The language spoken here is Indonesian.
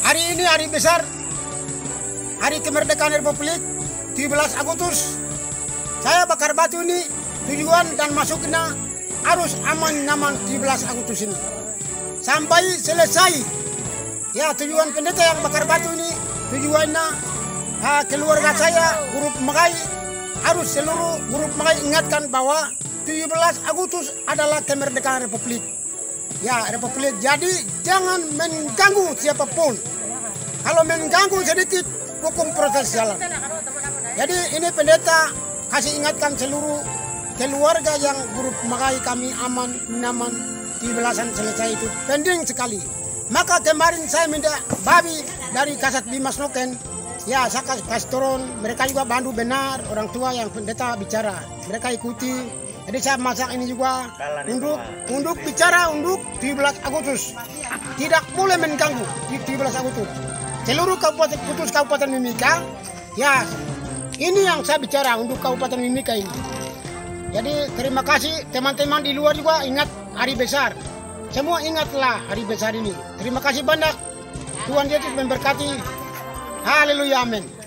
Hari ini hari besar, hari kemerdekaan Republik 17 Agustus. Saya bakar batu ini tujuan dan masuknya harus aman-aman 17 Agustus ini sampai selesai. Ya, tujuan pendeta yang bakar batu ini tujuannya keluarga saya, grup Magai, harus seluruh grup Magai ingatkan bahwa 17 Agustus adalah kemerdekaan Republik. Ya, Republik. Jadi jangan mengganggu siapapun. Kalau mengganggu sedikit, hukum proses jalan. Jadi ini pendeta kasih ingatkan seluruh keluarga yang grup Magai kami aman, nyaman, 17-an selesai itu penting sekali. Maka kemarin saya minta babi dari Kasat Bimas Noken. Ya, saya kasih turun, mereka juga bantu benar, orang tua yang pendeta bicara, mereka ikuti. Jadi saya masak ini juga untuk bicara untuk 17 Agustus. Tidak boleh mengganggu di 17 Agustus. Seluruh Kabupaten Mimika, ya ini yang saya bicara untuk Kabupaten Mimika ini. Jadi terima kasih teman-teman di luar juga ingat hari besar. Semua ingatlah hari besar ini. Terima kasih banyak. Tuhan Yesus memberkati. Haleluya, amin.